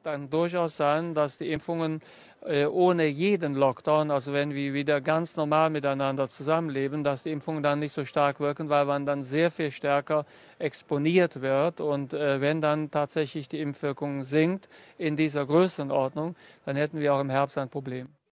dann durchaus sein, dass die Impfungen ohne jeden Lockdown, also wenn wir wieder ganz normal miteinander zusammenleben, dass die Impfungen dann nicht so stark wirken, weil man dann sehr viel stärker exponiert wird. Und wenn dann tatsächlich die Impfwirkung sinkt in dieser Größenordnung, dann hätten wir auch im Herbst ein Problem.